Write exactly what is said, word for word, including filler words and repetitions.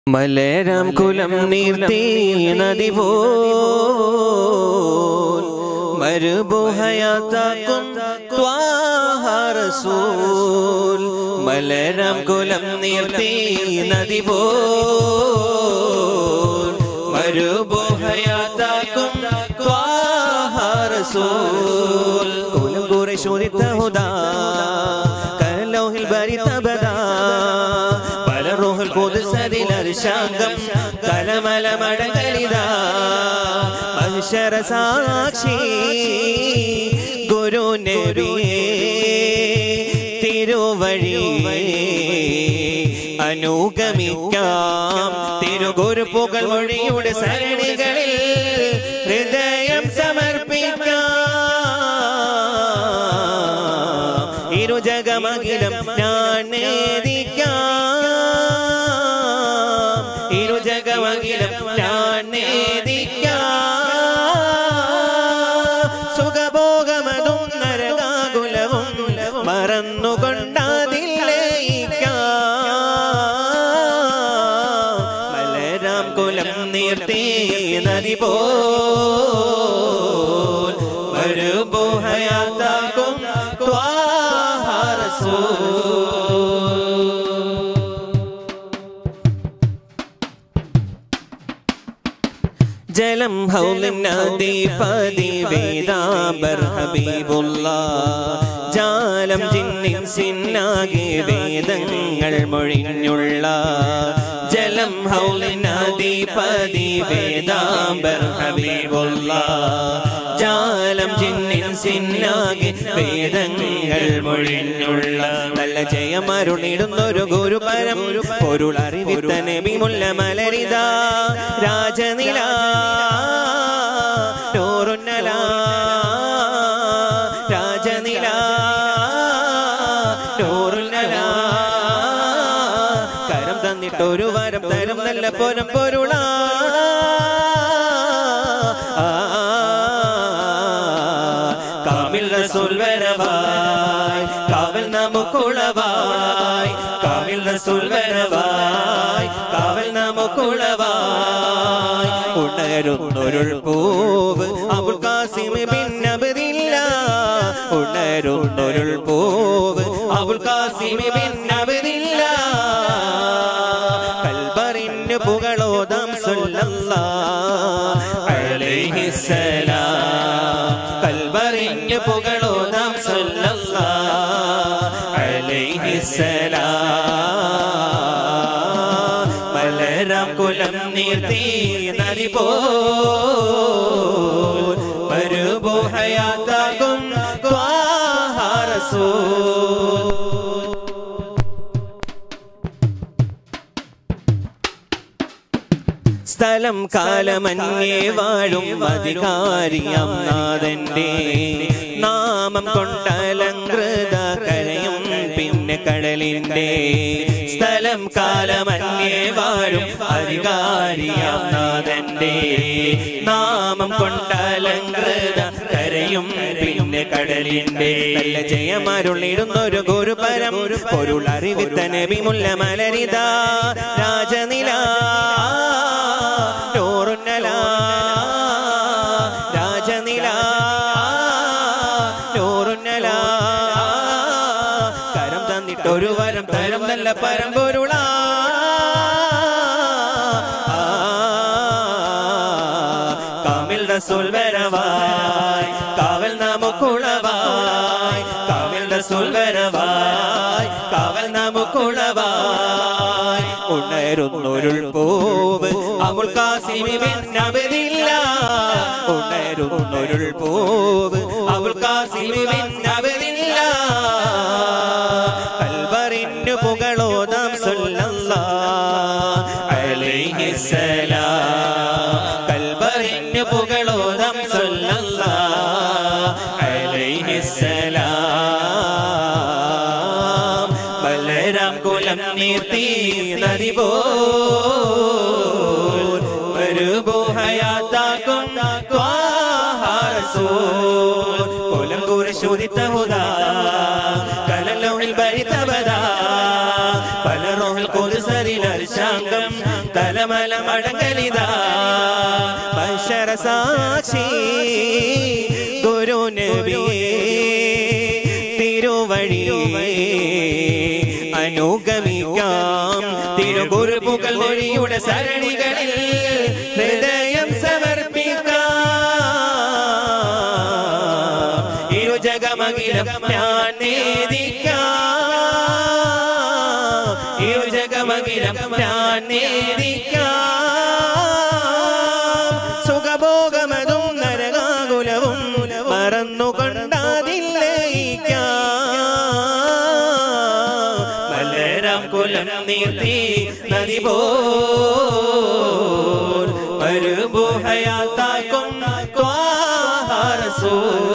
മലരം കുലം നീർത്തി നദി പോൽ മരുഭൂഹയാത്താക്കും ത്വാഹ റസൂൽ. മലരം കുലം നീർത്തി നദി പോൽ മരുഭൂഹയാത്താക്കും ത്വാഹ റസൂൽ. കുലം ഖുറൈശുദിത്ത ഹുദാ കലൗഹിൽ ബരിതബദാ റൂഹുൽ ഖുദ്സിൽ അർശാംഗം കലമല മടങ്ങലിതാ മഹ്ശറ സാക്ഷി ഗുരു നബിയേ തിരുവഴി അനുഗമിക്കാം തിരുഗുരു പുകൾ വഴിയുടെ സരണികളിൽ ഹൃദയം സമർപ്പിക്കാം. ഇരുജഗമഖിലം ഞാൻ നേദിക്കാം ഇരുജഗമഖിലം ഞാൻ നേദിക്കാം. സുഖഭോഗമതും നരകാകുലവും മറന്നുകൊണ്ടതിലേക്കാം. മലരാം കുലം നീർത്തി നദി പോൽ മരുഭൂഹയാത്താക്കും ത്വാഹ റസൂൽ. ജലം ഹൗലിനദീപതി വേദാംബർ ഹബീബുല്ലാഹ് ജാലം ജിന്നിൻ സിന്നാകെ വേദങ്ങൾ മൊഴിഞ്ഞുള്ള ജലം ഹൗലിനദീപതി വേദാംബർ ഹബീബുല്ലാഹ് ജാലം ജിന്നിൻ സിന്നാകെ വേദങ്ങൾ മൊഴിഞ്ഞുള്ള നല്ല ജയമരുളിടുന്നൊരു ഗുരുപരം പൊരുൾ അറിവിത്ത നബി മുല്ല മലരിത രാജനില നൂറുന്നല രാജനില നൂറുന്നല കരം തന്നിട്ടൊരു വരം തരം നല്ല പൊരം പൊരുള കാമിൽ റസൂൽ വരവായി കാവൽ നമുക്കുളവായി കാമിൽ റസൂൽ വരവായി കാവൽ നമുക്കുളവായി ഉണരുന്നൊരുൾ പൂവ് അബുൽ ഖാസിം ബിൻ അബ്ദില്ലാഹ് ഉണരുന്നൊരുൾ പൂവ് അബുൽ ഖാസിം ബിൻ അബ്ദില്ലാഹ് കൽബറിന് പുകളോദാം സല്ലല്ലാഹു അലൈഹിസ്സലാം കൽബറിന് പുകളോദാം സല്ലല്ലാഹു അലൈഹിസ്സലാം. മലരാം കുലം നീർത്തി നദി പോൽ മരുഭൂഹയാത്താക്കും ത്വാഹ റസൂൽ. സ്ഥലം കാലമന്യേ വാഴും അധികാരിയാം നാഥന്റെ നാമം കൊണ്ടലങ്കൃത കരയും പിന്നെ കടലിന്റെ സ്ഥലം കാലമന്യേ വാഴും അധികാരിയാം നാഥന്റെ നാമം കൊണ്ടലങ്കൃത കരയും പിന്നെ കടലിന്റെ നല്ല ജയമരുളിടുന്നൊരു ഗുരുപരം പൊരുൾ അറിവിത്ത നബി മുല്ല മലരിത രാജനില നൂറുന്നല രാജനില നൂറുന്നല കരം തന്നിട്ടൊരു വരം തരം നല്ല പരമ്പൊരുള കാമിൽ റസൂൽ വരവായി കാവൽ നമുക്കുളവായി കാമിൽ റസൂൽ വരവായി കാവൽ നമുക്കുളവായി ഉണരുന്നൊരുൾ പൂവ് അബുൽ ഖാസിം ബിൻ അബ്ദില്ലാഹ് ഉണരുന്നൊരുൾ പൂവ് അബുൽ ഖാസിം ബിൻ അബ്ദില്ലാഹ് കൽബറിന് പുകളോദാം സല്ലല്ലാഹു അലൈഹിസ്സലാം കൽബറിന് പുകളോദാം സല്ലല്ലാഹു അലൈഹിസ്സലാം. മലരാം കുലം നീർത്തി നദി പോൽ മരുഭൂഹയാത്താക്കും ത്വാഹ റസൂൽ. കുലം ഖുറൈശുദിത്ത ഹുദാ കലൗഹിൽ ബരിതബദാ പല റൂഹുൽ ഖുദ്സിൽ അർശാംഗം തലമല മടങ്ങലിതാ ബശരസാക്ഷി ഗുരു നബിയേ തിരുവഴി അനുഗമിക്കാം തിരുകുറുപ്പുകൾ വഴിയുടെ സരണികളിൽ ഹൃദയം സമർപ്പിക്കാം ഇരുജഗമകിലം ഞാൻ നേദിക്കാം ഇരുജഗമകിലം ഞാൻ നേദിക്കാം സുഖഭോഗമതും നരകാകുലവും മറന്നുകൊണ്ടാതില്ലയിക്കാം ബലരാം കുലം നീർത്തി നദി പോൽ മരുഭൂ ഹയാത്താക്കും ത്വാഹ റസൂൽ